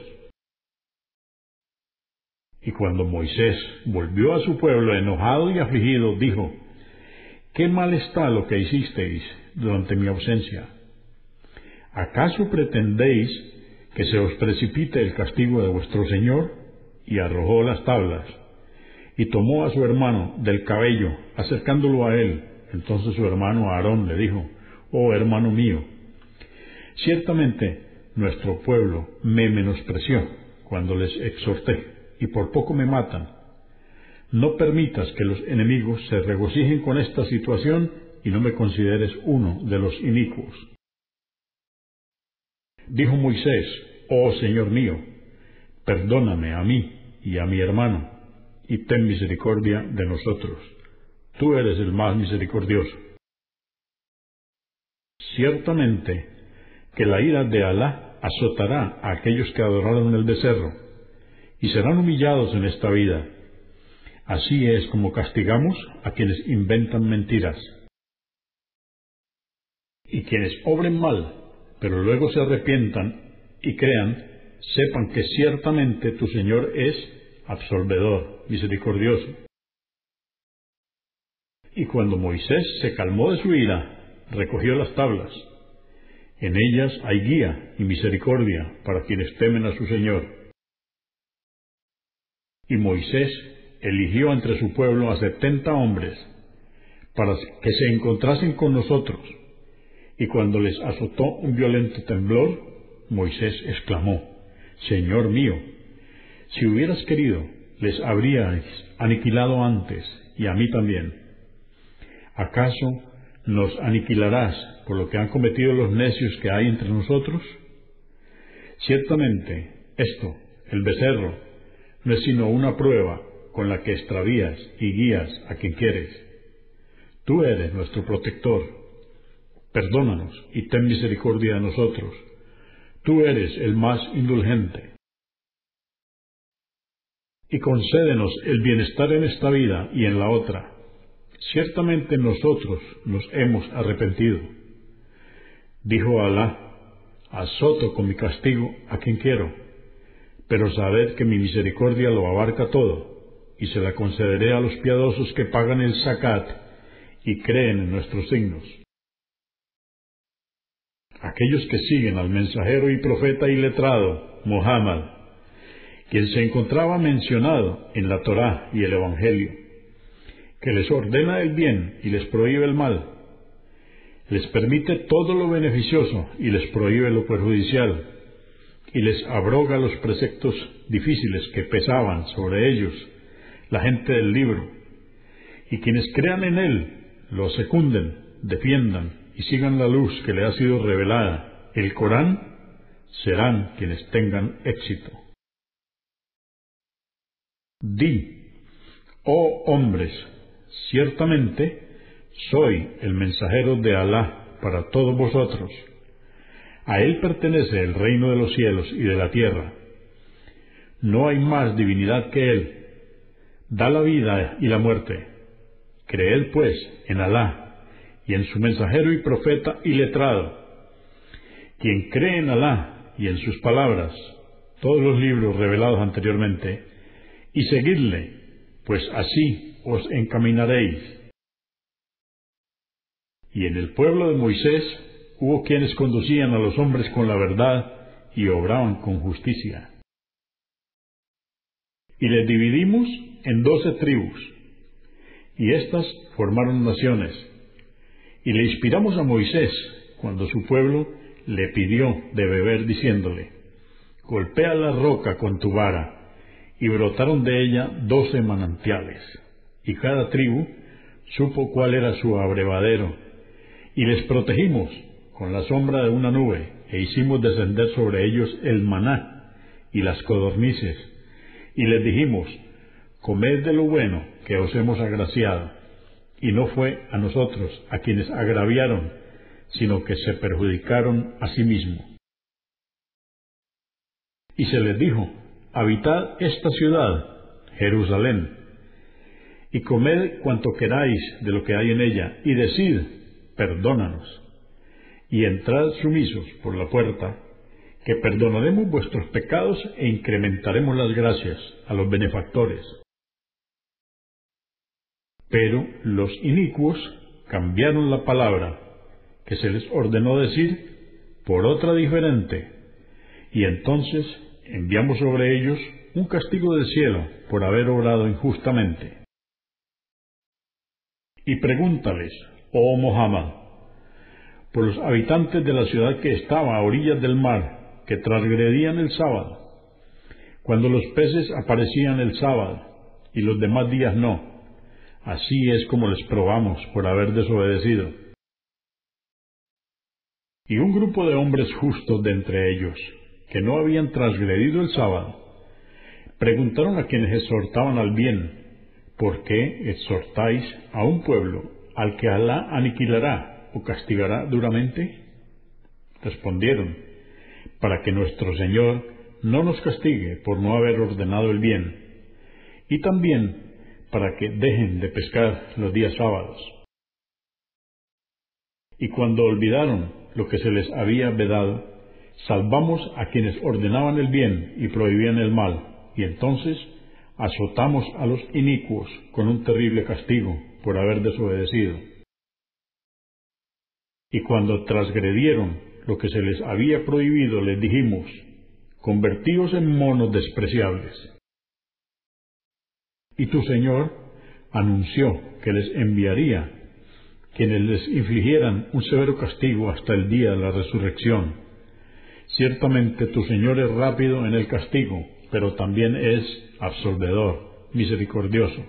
Y cuando Moisés volvió a su pueblo enojado y afligido, dijo: ¿qué mal está lo que hicisteis durante mi ausencia? ¿Acaso pretendéis que se os precipite el castigo de vuestro Señor? Y arrojó las tablas, y tomó a su hermano del cabello, acercándolo a él. Entonces su hermano Aarón le dijo: oh hermano mío, ciertamente nuestro pueblo me menospreció cuando les exhorté, y por poco me matan. No permitas que los enemigos se regocijen con esta situación, y no me consideres uno de los inicuos. Dijo Moisés: oh Señor mío, perdóname a mí y a mi hermano, y ten misericordia de nosotros. Tú eres el más misericordioso. Ciertamente que la ira de Alá azotará a aquellos que adoraron el becerro, y serán humillados en esta vida. Así es como castigamos a quienes inventan mentiras. Y quienes obren mal, pero luego se arrepientan y crean, sepan que ciertamente tu Señor es absolvedor, misericordioso. Y cuando Moisés se calmó de su ira, recogió las tablas. En ellas hay guía y misericordia para quienes temen a su Señor. Y Moisés eligió entre su pueblo a 70 hombres, para que se encontrasen con nosotros. Y cuando les azotó un violento temblor, Moisés exclamó: Señor mío, si hubieras querido, les habríais aniquilado antes, y a mí también. ¿Acaso nos aniquilarás por lo que han cometido los necios que hay entre nosotros? Ciertamente, esto, el becerro, no es sino una prueba con la que extravías y guías a quien quieres. Tú eres nuestro protector. Perdónanos y ten misericordia de nosotros. Tú eres el más indulgente. Y concédenos el bienestar en esta vida y en la otra. Ciertamente nosotros nos hemos arrepentido. Dijo Alá: azoto con mi castigo a quien quiero, pero sabed que mi misericordia lo abarca todo, y se la concederé a los piadosos que pagan el zakat y creen en nuestros signos. Aquellos que siguen al mensajero y profeta y letrado, Muhammad, quien se encontraba mencionado en la Torá y el Evangelio, que les ordena el bien y les prohíbe el mal, les permite todo lo beneficioso y les prohíbe lo perjudicial, y les abroga los preceptos difíciles que pesaban sobre ellos la gente del libro, y quienes crean en él, lo secunden, defiendan y sigan la luz que le ha sido revelada, el Corán, serán quienes tengan éxito. Di: oh hombres, ciertamente soy el mensajero de Alá para todos vosotros. A él pertenece el reino de los cielos y de la tierra. No hay más divinidad que él. Da la vida y la muerte. Creed pues en Alá y en su mensajero y profeta y letrado. Quien cree en Alá y en sus palabras, todos los libros revelados anteriormente, y seguidle, pues así os encaminaréis. Y en el pueblo de Moisés hubo quienes conducían a los hombres con la verdad y obraban con justicia. Y les dividimos en 12 tribus, y éstas formaron naciones. Y le inspiramos a Moisés cuando su pueblo le pidió de beber, diciéndole: golpea la roca con tu vara, y brotaron de ella 12 manantiales, y cada tribu supo cuál era su abrevadero, y les protegimos con la sombra de una nube, e hicimos descender sobre ellos el maná y las codornices, y les dijimos: comed de lo bueno que os hemos agraciado. Y no fue a nosotros a quienes agraviaron, sino que se perjudicaron a sí mismos. Y se les dijo: habitad esta ciudad, Jerusalén, y comed cuanto queráis de lo que hay en ella, y decid: perdónanos, y entrad sumisos por la puerta, que perdonaremos vuestros pecados e incrementaremos las gracias a los benefactores. Pero los inicuos cambiaron la palabra que se les ordenó decir por otra diferente, y entonces enviamos sobre ellos un castigo del cielo por haber obrado injustamente. Y pregúntales, oh Muhammad, por los habitantes de la ciudad que estaba a orillas del mar, que transgredían el sábado, cuando los peces aparecían el sábado y los demás días no. Así es como les probamos por haber desobedecido. Y un grupo de hombres justos de entre ellos, que no habían transgredido el sábado, preguntaron a quienes exhortaban al bien: ¿por qué exhortáis a un pueblo al que Alá aniquilará o castigará duramente? Respondieron: para que nuestro Señor no nos castigue por no haber ordenado el bien, y también para que dejen de pescar los días sábados. Y cuando olvidaron lo que se les había vedado, salvamos a quienes ordenaban el bien y prohibían el mal, y entonces azotamos a los inicuos con un terrible castigo por haber desobedecido. Y cuando transgredieron lo que se les había prohibido, les dijimos: convertíos en monos despreciables. Y tu Señor anunció que les enviaría quienes les infligieran un severo castigo hasta el día de la resurrección. Ciertamente tu Señor es rápido en el castigo, pero también es absolvedor, misericordioso.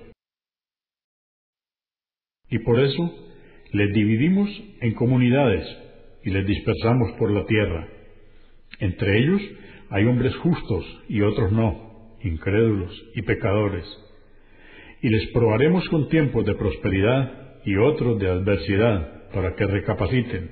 Y por eso les dividimos en comunidades y les dispersamos por la tierra. Entre ellos hay hombres justos y otros no, incrédulos y pecadores. Y les probaremos con tiempos de prosperidad y otros de adversidad, para que recapaciten.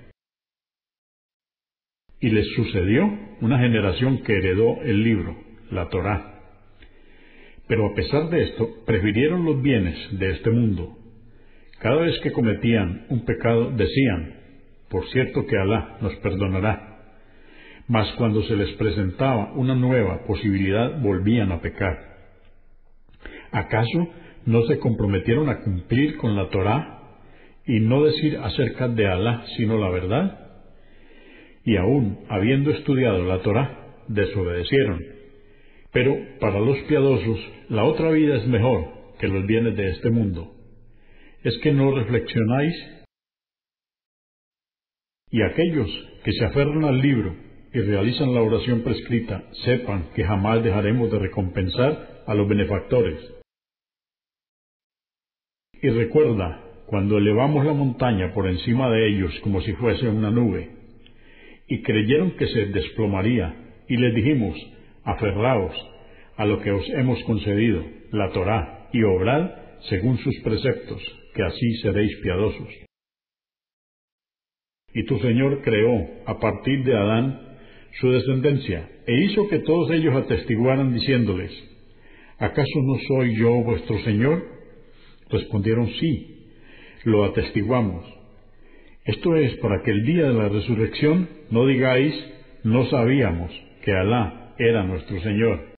Y les sucedió una generación que heredó el libro, la Torá. Pero a pesar de esto, prefirieron los bienes de este mundo. Cada vez que cometían un pecado, decían: por cierto que Alá nos perdonará. Mas cuando se les presentaba una nueva posibilidad, volvían a pecar. ¿Acaso no se comprometieron a cumplir con la Torá y no decir acerca de Alá sino la verdad? Y aún habiendo estudiado la Torá, desobedecieron. Pero para los piadosos la otra vida es mejor que los bienes de este mundo. ¿Es que no reflexionáis? Y aquellos que se aferran al libro y realizan la oración prescrita, sepan que jamás dejaremos de recompensar a los benefactores. Y recuerda cuando elevamos la montaña por encima de ellos como si fuese una nube, y creyeron que se desplomaría, y les dijimos: aferraos a lo que os hemos concedido, la Torá, y obrad según sus preceptos, que así seréis piadosos. Y tu Señor creó a partir de Adán su descendencia, e hizo que todos ellos atestiguaran diciéndoles: ¿acaso no soy yo vuestro Señor? Respondieron: sí, lo atestiguamos. Esto es para que el día de la resurrección no digáis: no sabíamos que Alá era nuestro Señor.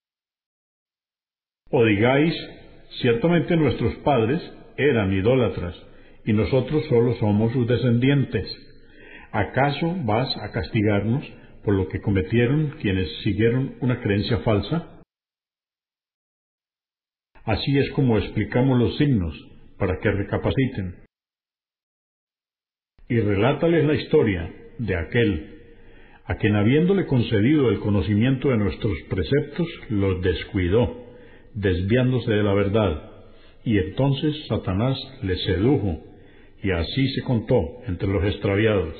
O digáis: ciertamente nuestros padres eran idólatras, y nosotros solo somos sus descendientes. ¿Acaso vas a castigarnos por lo que cometieron quienes siguieron una creencia falsa? Así es como explicamos los signos, para que recapaciten. y relátales la historia de aquel a quien, habiéndole concedido el conocimiento de nuestros preceptos, los descuidó, desviándose de la verdad, y entonces Satanás le sedujo, y así se contó entre los extraviados.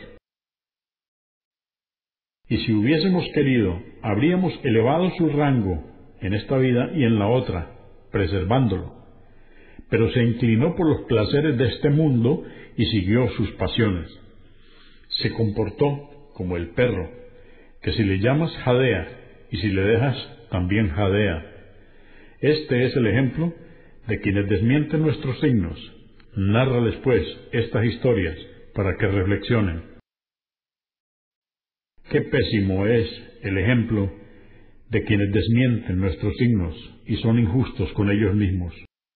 Y si hubiésemos querido, habríamos elevado su rango en esta vida y en la otra, preservándolo. Pero se inclinó por los placeres de este mundo y siguió sus pasiones. Se comportó como el perro, que si le llamas jadea, y si le dejas, también jadea. Este es el ejemplo de quienes desmienten nuestros signos. Nárrales, pues, estas historias, para que reflexionen. Qué pésimo es el ejemplo de quienes desmienten nuestros signos y son injustos con ellos mismos.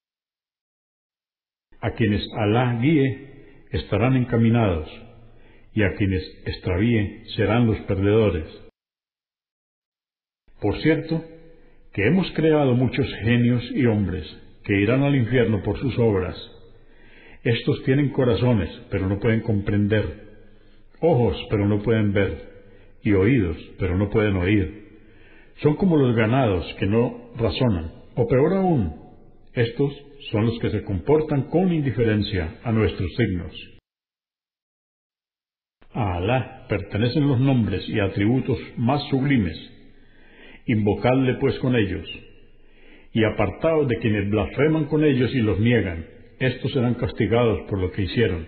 A quienes Alá guíe estarán encaminados, y a quienes extravíe serán los perdedores. Por cierto, que hemos creado muchos genios y hombres que irán al infierno por sus obras. Estos tienen corazones, pero no pueden comprender, ojos, pero no pueden ver, y oídos, pero no pueden oír. Son como los ganados que no razonan, o peor aún, estos son los que se comportan con indiferencia a nuestros signos. A Alá pertenecen los nombres y atributos más sublimes. Invocadle pues con ellos, y apartaos de quienes blasfeman con ellos y los niegan. Estos serán castigados por lo que hicieron.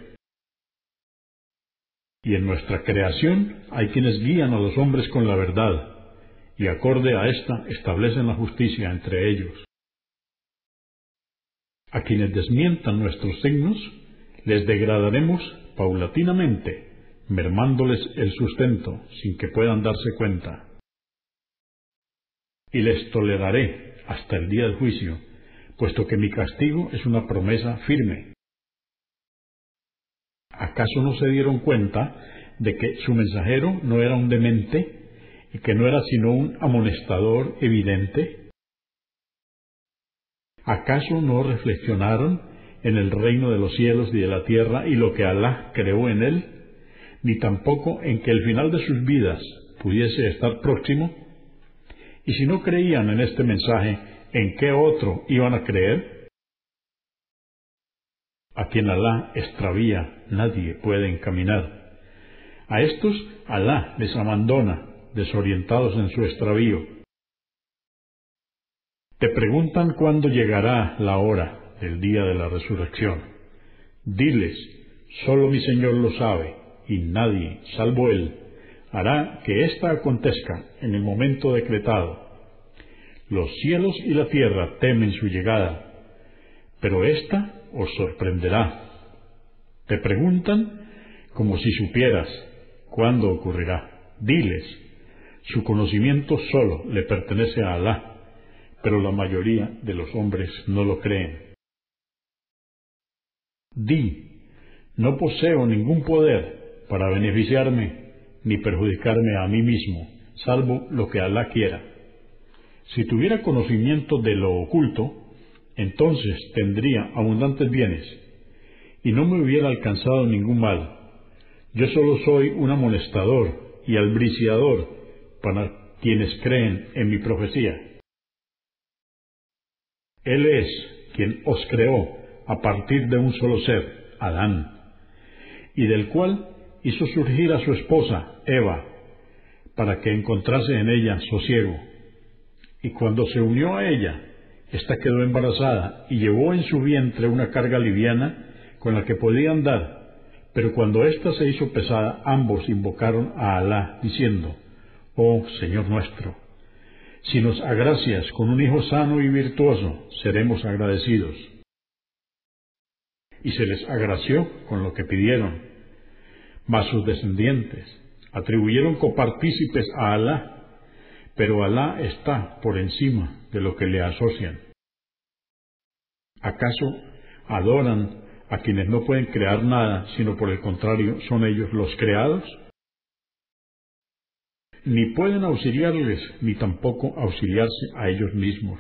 Y en nuestra creación hay quienes guían a los hombres con la verdad, y acorde a esta establecen la justicia entre ellos. A quienes desmientan nuestros signos, les degradaremos paulatinamente, mermándoles el sustento sin que puedan darse cuenta. Y les toleraré hasta el día del juicio, puesto que mi castigo es una promesa firme. ¿Acaso no se dieron cuenta de que su mensajero no era un demente y que no era sino un amonestador evidente? ¿Acaso no reflexionaron en el reino de los cielos y de la tierra y lo que Alá creó en él, ni tampoco en que el final de sus vidas pudiese estar próximo? Y si no creían en este mensaje, ¿en qué otro iban a creer? A quien Alá extravía, nadie puede encaminar. A estos Alá les abandona, desorientados en su extravío. Te preguntan cuándo llegará la hora del día de la resurrección. Diles, solo mi Señor lo sabe, y nadie, salvo Él, hará que ésta acontezca en el momento decretado. Los cielos y la tierra temen su llegada, pero ésta os sorprenderá. Te preguntan como si supieras cuándo ocurrirá. Diles, su conocimiento solo le pertenece a Alá, pero la mayoría de los hombres no lo creen. Di, no poseo ningún poder para beneficiarme ni perjudicarme a mí mismo, salvo lo que Alá quiera. Si tuviera conocimiento de lo oculto, entonces tendría abundantes bienes, y no me hubiera alcanzado ningún mal. Yo solo soy un amonestador y albriciador para quienes creen en mi profecía. Él es quien os creó a partir de un solo ser, Adán, y del cual hizo surgir a su esposa, Eva, para que encontrase en ella sosiego. Y cuando se unió a ella, ésta quedó embarazada y llevó en su vientre una carga liviana con la que podía andar, pero cuando ésta se hizo pesada, ambos invocaron a Alá, diciendo, «Oh Señor nuestro, si nos agracias con un hijo sano y virtuoso, seremos agradecidos». Y se les agració con lo que pidieron, mas sus descendientes atribuyeron copartícipes a Alá, pero Alá está por encima de lo que le asocian. ¿Acaso adoran a quienes no pueden crear nada, sino por el contrario son ellos los creados? Ni pueden auxiliarles, ni tampoco auxiliarse a ellos mismos.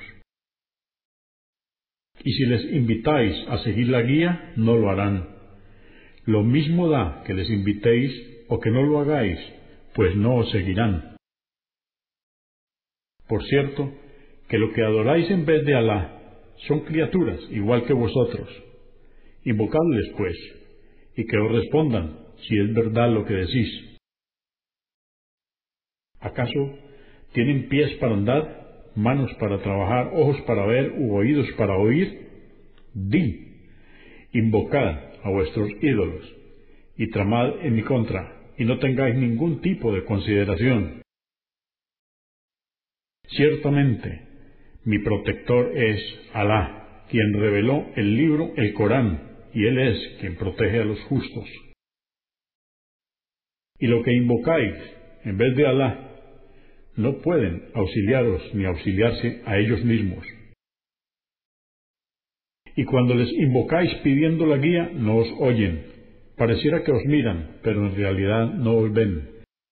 Y si les invitáis a seguir la guía, no lo harán. Lo mismo da que les invitéis o que no lo hagáis, pues no os seguirán. Por cierto, que lo que adoráis en vez de Alá son criaturas igual que vosotros. Invocadles, pues, y que os respondan si es verdad lo que decís. ¿Acaso tienen pies para andar, manos para trabajar, ojos para ver u oídos para oír? Di, invocad a vuestros ídolos y tramad en mi contra, y no tengáis ningún tipo de consideración. Ciertamente, mi protector es Alá, quien reveló el libro, el Corán, y Él es quien protege a los justos. Y lo que invocáis en vez de Alá, no pueden auxiliaros ni auxiliarse a ellos mismos. Y cuando les invocáis pidiendo la guía, no os oyen. Pareciera que os miran, pero en realidad no os ven.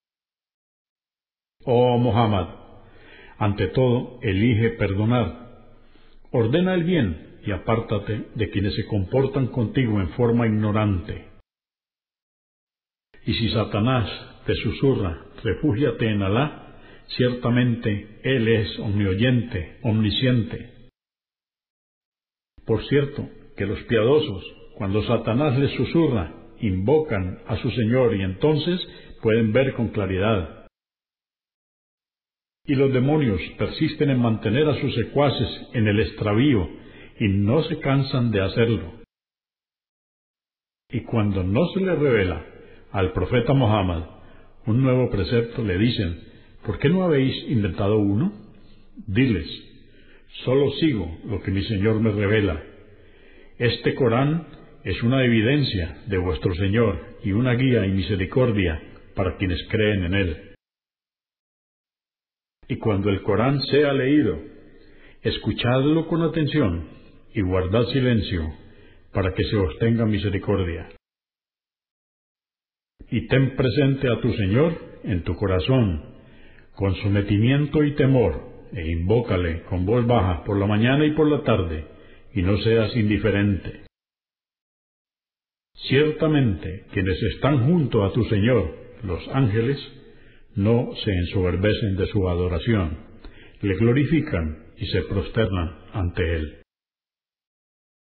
Oh Muhammad, ante todo, elige perdonar. Ordena el bien y apártate de quienes se comportan contigo en forma ignorante. Y si Satanás te susurra, refúgiate en Alá, ciertamente Él es omnioyente, omnisciente. Por cierto, que los piadosos, cuando Satanás les susurra, invocan a su Señor y entonces pueden ver con claridad. Y los demonios persisten en mantener a sus secuaces en el extravío y no se cansan de hacerlo. Y cuando no se le revela al profeta Muhammad un nuevo precepto, le dicen: ¿por qué no habéis inventado uno? Diles: solo sigo lo que mi Señor me revela. Este Corán es una evidencia de vuestro Señor y una guía y misericordia para quienes creen en Él. Y cuando el Corán sea leído, escuchadlo con atención y guardad silencio para que se os tenga misericordia. Y ten presente a tu Señor en tu corazón, con sometimiento y temor, e invócale con voz baja por la mañana y por la tarde, y no seas indiferente. Ciertamente, quienes están junto a tu Señor, los ángeles, no se ensoberbecen de su adoración, le glorifican y se prosternan ante Él.